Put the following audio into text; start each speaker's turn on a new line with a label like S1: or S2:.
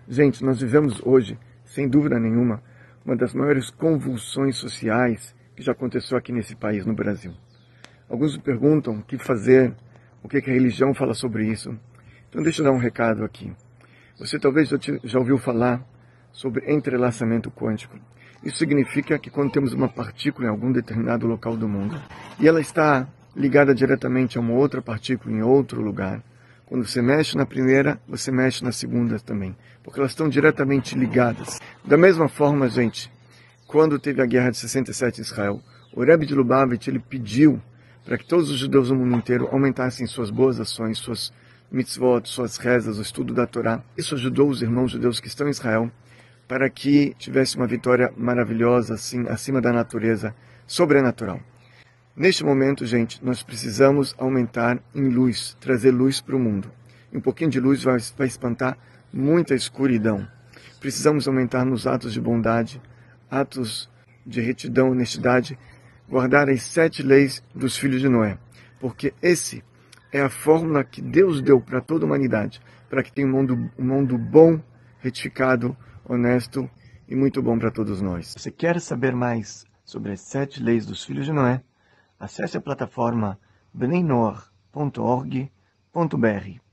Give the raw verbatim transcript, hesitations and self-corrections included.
S1: Gente, nós vivemos hoje, sem dúvida nenhuma, uma das maiores convulsões sociais que já aconteceu aqui nesse país, no Brasil. Alguns me perguntam o que fazer, o que a religião fala sobre isso. Então deixa eu dar um recado aqui. Você talvez já, te, já ouviu falar sobre entrelaçamento quântico. Isso significa que quando temos uma partícula em algum determinado local do mundo, e ela está ligada diretamente a uma outra partícula em outro lugar, quando você mexe na primeira, você mexe na segunda também, porque elas estão diretamente ligadas. Da mesma forma, gente, quando teve a guerra de sessenta e sete em Israel, o Rebbe de Lubavitch, ele pediu para que todos os judeus do mundo inteiro aumentassem suas boas ações, suas mitzvot, suas rezas, o estudo da Torá. Isso ajudou os irmãos judeus que estão em Israel para que tivesse uma vitória maravilhosa, assim, acima da natureza, sobrenatural. Neste momento, gente, nós precisamos aumentar em luz, trazer luz para o mundo. E um pouquinho de luz vai, vai espantar muita escuridão. Precisamos aumentar nos atos de bondade, atos de retidão, honestidade, guardar as sete leis dos filhos de Noé. Porque esse é a fórmula que Deus deu para toda a humanidade, para que tenha um mundo, um mundo bom, retificado, honesto e muito bom para todos nós. Você quer saber mais sobre as sete leis dos filhos de Noé? Acesse a plataforma bnei noach ponto org ponto br.